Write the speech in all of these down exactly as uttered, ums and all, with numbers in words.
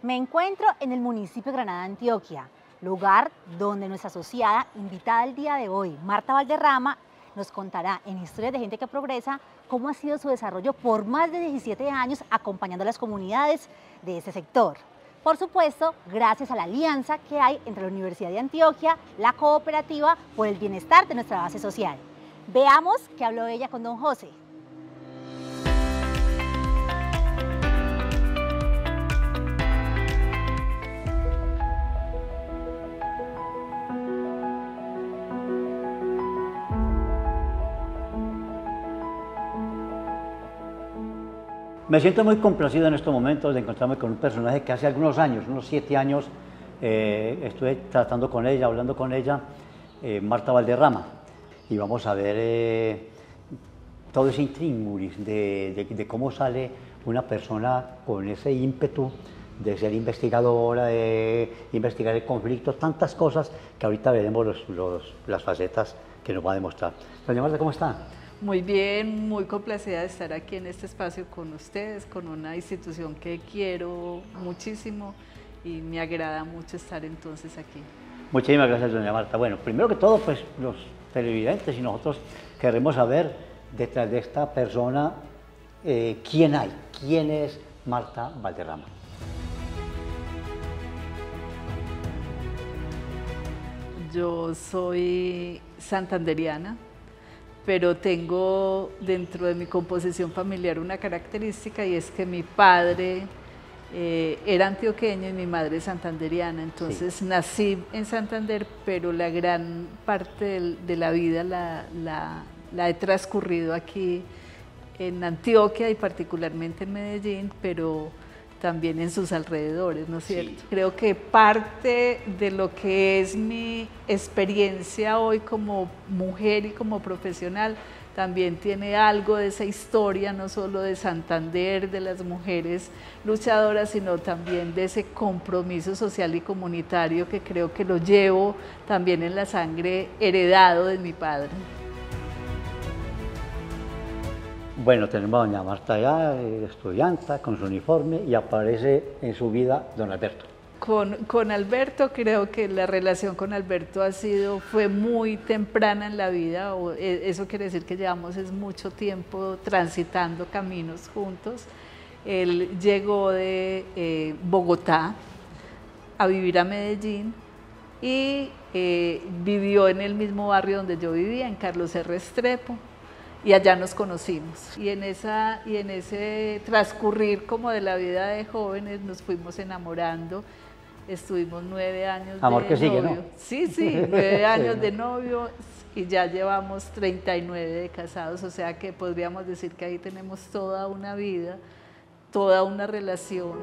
Me encuentro en el municipio de Granada, Antioquia, lugar donde nuestra asociada invitada el día de hoy, Marta Valderrama, nos contará en Historias de Gente que Progresa cómo ha sido su desarrollo por más de diecisiete años acompañando a las comunidades de ese sector. Por supuesto, gracias a la alianza que hay entre la Universidad de Antioquia, la cooperativa por el bienestar de nuestra base social. Veamos qué habló ella con don José. Me siento muy complacido en estos momentos de encontrarme con un personaje que hace algunos años, unos siete años, eh, estuve tratando con ella, hablando con ella, eh, Marta Valderrama, y vamos a ver eh, todo ese intríngulis de, de, de cómo sale una persona con ese ímpetu de ser investigadora, de investigar el conflicto, tantas cosas que ahorita veremos los, los, las facetas que nos va a demostrar. Doña Marta, ¿cómo está? Muy bien, muy complacida de estar aquí en este espacio con ustedes, con una institución que quiero muchísimo y me agrada mucho estar entonces aquí. Muchísimas gracias, doña Marta. Bueno, primero que todo, pues los televidentes y nosotros queremos saber detrás de esta persona eh, quién hay, quién es Marta Valderrama. Yo soy santanderiana, pero tengo dentro de mi composición familiar una característica y es que mi padre eh, era antioqueño y mi madre santanderiana, entonces sí. Nací en Santander, pero la gran parte de, de la vida la, la, la he transcurrido aquí en Antioquia y particularmente en Medellín, pero también en sus alrededores, ¿no es cierto? Sí. Creo que parte de lo que es mi experiencia hoy como mujer y como profesional también tiene algo de esa historia, no solo de Santander, de las mujeres luchadoras, sino también de ese compromiso social y comunitario que creo que lo llevo también en la sangre heredado de mi padre. Bueno, tenemos a doña Marta ya, estudiante, con su uniforme, y aparece en su vida don Alberto. Con, con Alberto, creo que la relación con Alberto ha sido, fue muy temprana en la vida, o eso quiere decir que llevamos es mucho tiempo transitando caminos juntos. Él llegó de eh, Bogotá a vivir a Medellín y eh, vivió en el mismo barrio donde yo vivía, en Carlos R. Restrepo. Y allá nos conocimos y en, esa, y en ese transcurrir como de la vida de jóvenes nos fuimos enamorando, estuvimos nueve años Amor de que novio. sigue, ¿no? Sí, sí, nueve años sí. de novio y ya llevamos treinta y nueve de casados, o sea que podríamos decir que ahí tenemos toda una vida, toda una relación.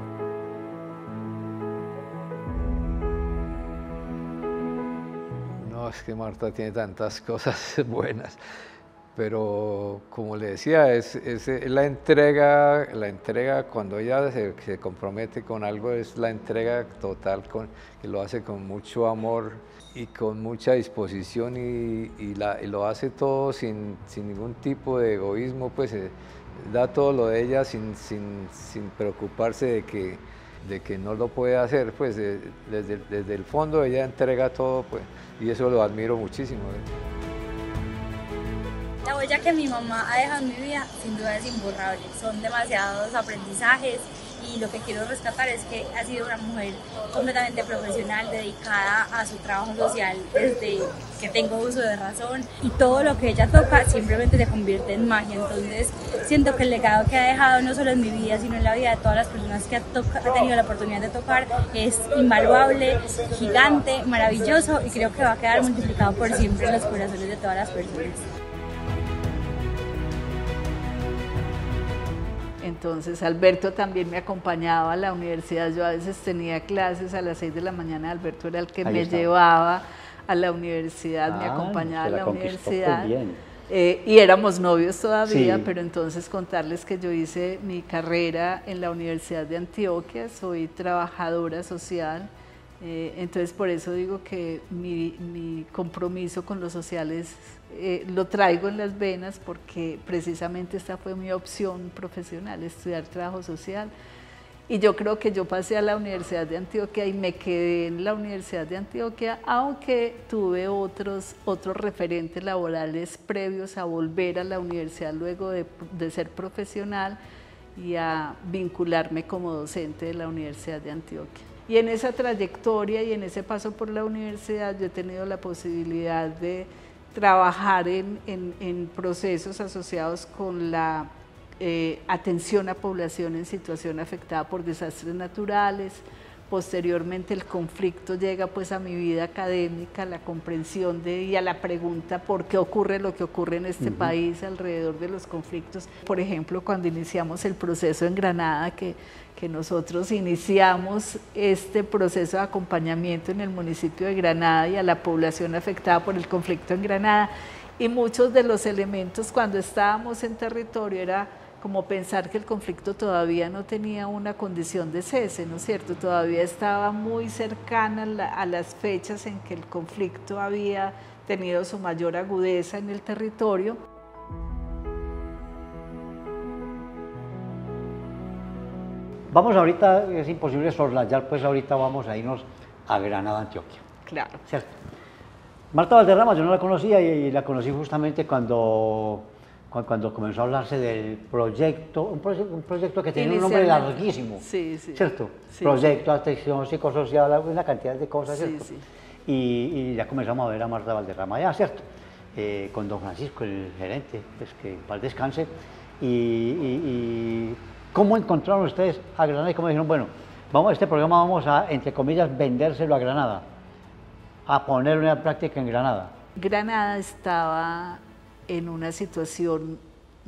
No, es que Marta tiene tantas cosas buenas. Pero como le decía, es, es, es la entrega, la entrega cuando ella se, se compromete con algo, es la entrega total, con, que lo hace con mucho amor y con mucha disposición y, y, la, y lo hace todo sin, sin ningún tipo de egoísmo, pues eh, da todo lo de ella sin, sin, sin preocuparse de que, de que no lo puede hacer, pues eh, desde, desde el fondo ella entrega todo, pues, y eso lo admiro muchísimo. ¿eh? La huella que mi mamá ha dejado en mi vida sin duda es imborrable, son demasiados aprendizajes y lo que quiero rescatar es que ha sido una mujer completamente profesional, dedicada a su trabajo social desde que tengo uso de razón y todo lo que ella toca simplemente se convierte en magia, entonces siento que el legado que ha dejado no solo en mi vida sino en la vida de todas las personas que ha, ha tenido la oportunidad de tocar es invaluable, gigante, maravilloso y creo que va a quedar multiplicado por siempre en los corazones de todas las personas. Entonces Alberto también me acompañaba a la universidad, yo a veces tenía clases a las seis de la mañana, Alberto era el que Ahí me estaba. llevaba a la universidad, ah, me acompañaba a la, la universidad eh, y éramos novios todavía, sí. Pero entonces contarles que yo hice mi carrera en la Universidad de Antioquia, soy trabajadora social, eh, entonces por eso digo que mi, mi compromiso con los sociales Eh, lo traigo en las venas porque precisamente esta fue mi opción profesional, estudiar trabajo social Y yo creo que yo pasé a la Universidad de Antioquia y me quedé en la Universidad de Antioquia, aunque tuve otros, otros referentes laborales previos a volver a la universidad luego de, de ser profesional y a vincularme como docente de la Universidad de Antioquia. Y en esa trayectoria y en ese paso por la universidad yo he tenido la posibilidad de trabajar en, en, en procesos asociados con la Eh, atención a población en situación afectada por desastres naturales. Posteriormente el conflicto llega pues a mi vida académica, la comprensión de, y a la pregunta por qué ocurre lo que ocurre en este uh-huh. país alrededor de los conflictos. Por ejemplo, cuando iniciamos el proceso en Granada, que, que nosotros iniciamos este proceso de acompañamiento en el municipio de Granada y a la población afectada por el conflicto en Granada, y muchos de los elementos cuando estábamos en territorio era como pensar que el conflicto todavía no tenía una condición de cese, ¿no es cierto? Todavía estaba muy cercana a, la, a las fechas en que el conflicto había tenido su mayor agudeza en el territorio. Vamos ahorita, es imposible soslayar, pues ahorita vamos a irnos a Granada, Antioquia. Claro. ¿Cierto? Marta Valderrama yo no la conocía y, y la conocí justamente cuando... cuando comenzó a hablarse del proyecto, un, proye un proyecto que tenía un nombre larguísimo, sí, sí, ¿cierto? Sí. Proyecto, atención psicosocial, una cantidad de cosas, ¿cierto? Sí, sí. Y, y ya comenzamos a ver a Marta Valderrama allá, ¿cierto? Eh, con don Francisco, el gerente, pues que para el descanse. Y, y, y ¿cómo encontraron ustedes a Granada y cómo dijeron, bueno, vamos, este programa vamos a, entre comillas, vendérselo a Granada, a ponerlo en práctica en Granada? Granada estaba en una situación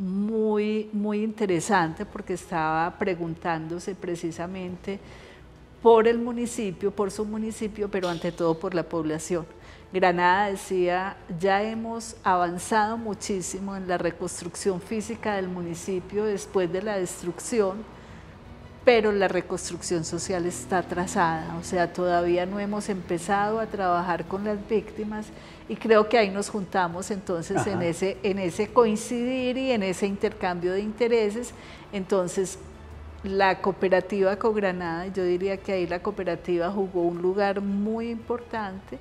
muy, muy interesante porque estaba preguntándose precisamente por el municipio, por su municipio, pero ante todo por la población. Granada decía, ya hemos avanzado muchísimo en la reconstrucción física del municipio después de la destrucción, pero la reconstrucción social está atrasada, o sea, todavía no hemos empezado a trabajar con las víctimas y creo que ahí nos juntamos entonces en ese, en ese coincidir y en ese intercambio de intereses. Entonces la cooperativa Cogranada, yo diría que ahí la cooperativa jugó un lugar muy importante.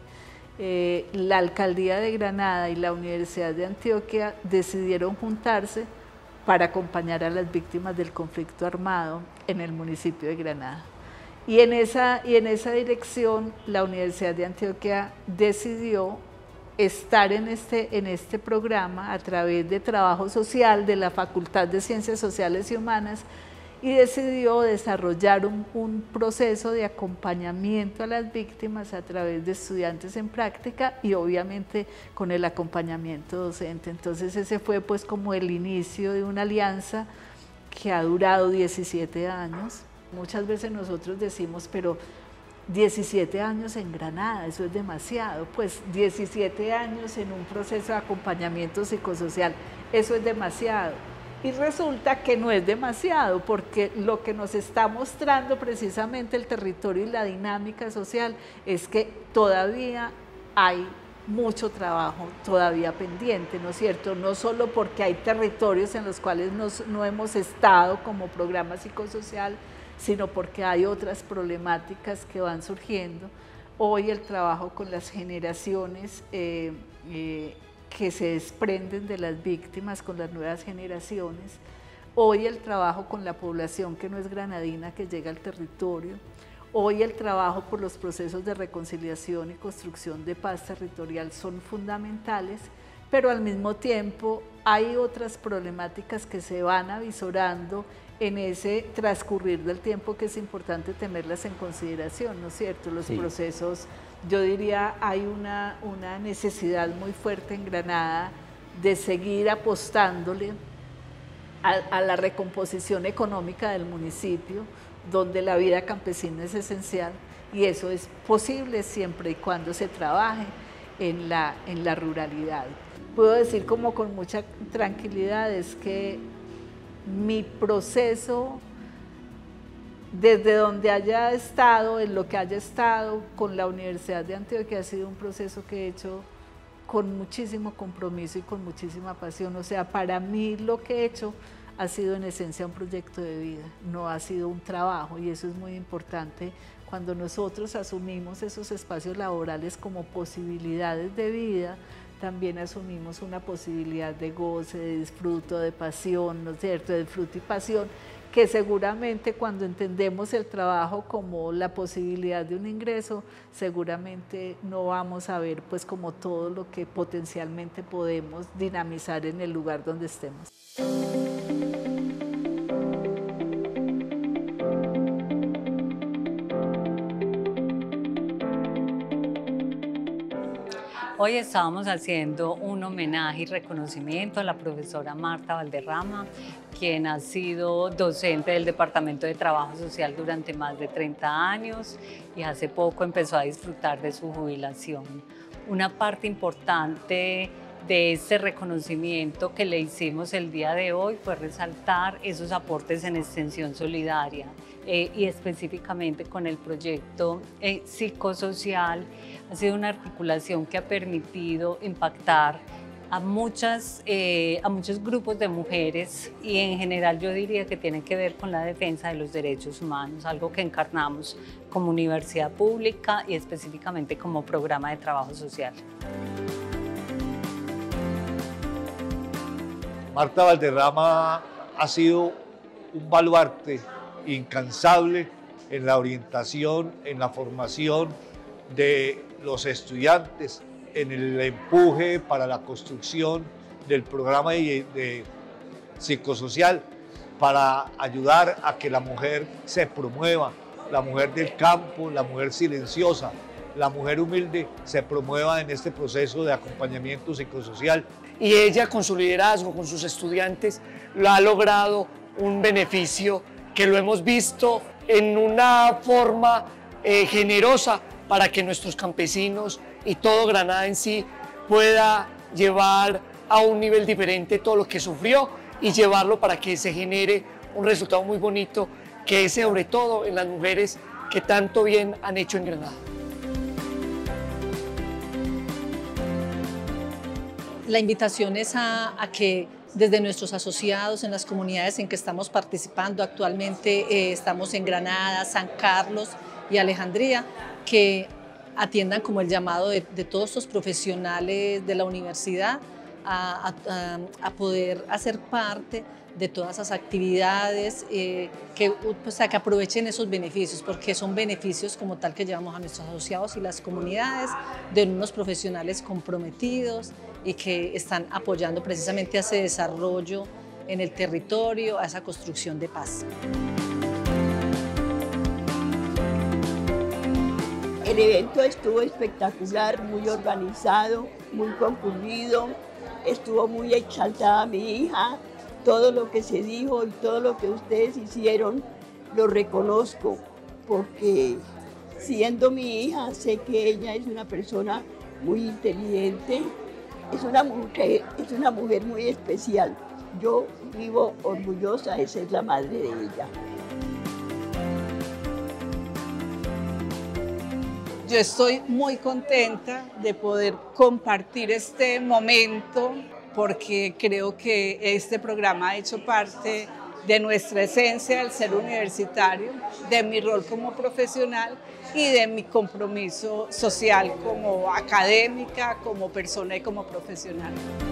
Eh, la alcaldía de Granada y la Universidad de Antioquia decidieron juntarse para acompañar a las víctimas del conflicto armado en el municipio de Granada. Y en esa, y en esa dirección la Universidad de Antioquia decidió estar en este, en este programa a través de trabajo social de la Facultad de Ciencias Sociales y Humanas y decidió desarrollar un, un proceso de acompañamiento a las víctimas a través de estudiantes en práctica y obviamente con el acompañamiento docente. Entonces ese fue pues como el inicio de una alianza que ha durado diecisiete años. Muchas veces nosotros decimos, pero diecisiete años en Granada, eso es demasiado, pues diecisiete años en un proceso de acompañamiento psicosocial, eso es demasiado. Y resulta que no es demasiado, porque lo que nos está mostrando precisamente el territorio y la dinámica social es que todavía hay mucho trabajo todavía pendiente, ¿no es cierto? No solo porque hay territorios en los cuales nos, no hemos estado como programa psicosocial, sino porque hay otras problemáticas que van surgiendo. Hoy el trabajo con las generaciones eh, eh, que se desprenden de las víctimas, con las nuevas generaciones, hoy el trabajo con la población que no es granadina, que llega al territorio, hoy el trabajo por los procesos de reconciliación y construcción de paz territorial son fundamentales, pero al mismo tiempo hay otras problemáticas que se van avisorando en ese transcurrir del tiempo que es importante tenerlas en consideración, ¿no es cierto? Los sí. procesos, yo diría, hay una, una necesidad muy fuerte en Granada de seguir apostándole a, a la recomposición económica del municipio, donde la vida campesina es esencial, y eso es posible siempre y cuando se trabaje en la, en la ruralidad. Puedo decir como con mucha tranquilidad es que mi proceso, desde donde haya estado, en lo que haya estado con la Universidad de Antioquia, ha sido un proceso que he hecho con muchísimo compromiso y con muchísima pasión. O sea, para mí lo que he hecho ha sido en esencia un proyecto de vida, no ha sido un trabajo, y eso es muy importante. Cuando nosotros asumimos esos espacios laborales como posibilidades de vida, también asumimos una posibilidad de goce, de disfruto, de pasión, ¿no es cierto?, de disfrute y pasión, que seguramente cuando entendemos el trabajo como la posibilidad de un ingreso, seguramente no vamos a ver pues como todo lo que potencialmente podemos dinamizar en el lugar donde estemos. Hoy estábamos haciendo un homenaje y reconocimiento a la profesora Marta Valderrama, quien ha sido docente del Departamento de Trabajo Social durante más de treinta años y hace poco empezó a disfrutar de su jubilación. Una parte importante de este reconocimiento que le hicimos el día de hoy fue resaltar esos aportes en extensión solidaria eh, y específicamente con el proyecto eh, psicosocial. Ha sido una articulación que ha permitido impactar a, muchas, eh, a muchos grupos de mujeres y en general yo diría que tiene que ver con la defensa de los derechos humanos, algo que encarnamos como universidad pública y específicamente como programa de trabajo social. Marta Valderrama ha sido un baluarte incansable en la orientación, en la formación de los estudiantes, en el empuje para la construcción del programa de, de psicosocial para ayudar a que la mujer se promueva, la mujer del campo, la mujer silenciosa, la mujer humilde se promueva en este proceso de acompañamiento psicosocial. Y ella con su liderazgo, con sus estudiantes, lo ha logrado un beneficio que lo hemos visto en una forma eh, generosa para que nuestros campesinos y todo Granada en sí pueda llevar a un nivel diferente todo lo que sufrió y llevarlo para que se genere un resultado muy bonito, que es sobre todo en las mujeres que tanto bien han hecho en Granada. La invitación es a, a que desde nuestros asociados en las comunidades en que estamos participando actualmente, eh, estamos en Granada, San Carlos y Alejandría, que atiendan como el llamado de, de todos estos profesionales de la universidad a, a, a poder hacer parte de todas esas actividades, eh, que, o sea, que aprovechen esos beneficios, porque son beneficios como tal que llevamos a nuestros asociados y las comunidades, de unos profesionales comprometidos y que están apoyando precisamente a ese desarrollo en el territorio, a esa construcción de paz. El evento estuvo espectacular, muy organizado, muy concurrido, estuvo muy exaltada mi hija. Todo lo que se dijo y todo lo que ustedes hicieron lo reconozco, porque siendo mi hija sé que ella es una persona muy inteligente, es una mujer, es una mujer muy especial. Yo vivo orgullosa de ser la madre de ella. Yo estoy muy contenta de poder compartir este momento, porque creo que este programa ha hecho parte de nuestra esencia al ser universitario, de mi rol como profesional y de mi compromiso social como académica, como persona y como profesional.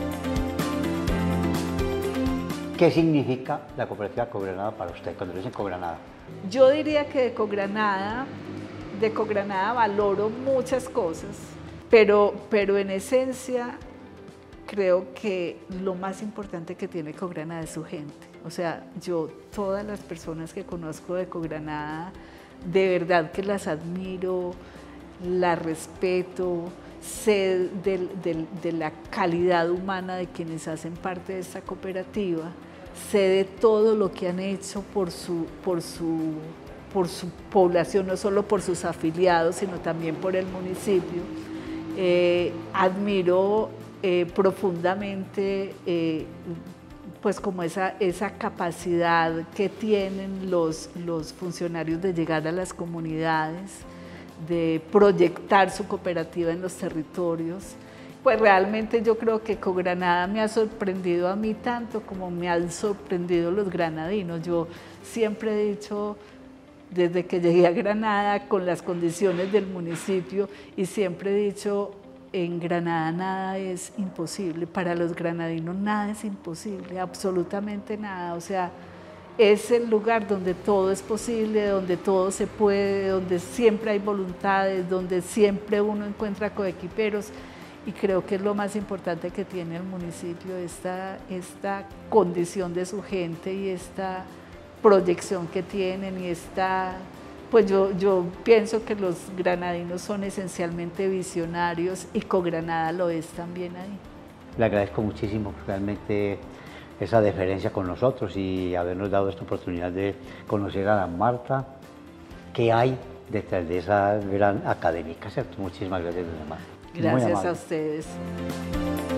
¿Qué significa la cooperativa Cogranada para usted cuando le dicen Cogranada? Yo diría que de Cogranada, de Cogranada valoro muchas cosas, pero, pero en esencia creo que lo más importante que tiene Cogranada es su gente. O sea, yo, todas las personas que conozco de Cogranada, de verdad que las admiro, las respeto, sé de, de, de la calidad humana de quienes hacen parte de esta cooperativa, sé de todo lo que han hecho por su, por su, por su población, no solo por sus afiliados, sino también por el municipio. Eh, admiro Eh, profundamente eh, pues como esa, esa capacidad que tienen los, los funcionarios de llegar a las comunidades, de proyectar su cooperativa en los territorios Pues realmente yo creo que Cogranada me ha sorprendido a mí tanto como me han sorprendido los granadinos. Yo siempre he dicho, desde que llegué a Granada, con las condiciones del municipio, y siempre he dicho, en Granada nada es imposible. Para los granadinos nada es imposible, absolutamente nada. O sea, es el lugar donde todo es posible, donde todo se puede, donde siempre hay voluntades, donde siempre uno encuentra coequiperos. Y creo que es lo más importante que tiene el municipio, esta, esta condición de su gente y esta proyección que tienen y esta, pues yo, yo pienso que los granadinos son esencialmente visionarios y Cogranada lo es también ahí. Le agradezco muchísimo realmente esa deferencia con nosotros y habernos dado esta oportunidad de conocer a la Marta, qué hay detrás de esa gran académica, ¿cierto? Muchísimas gracias, doña Marta. Gracias a ustedes.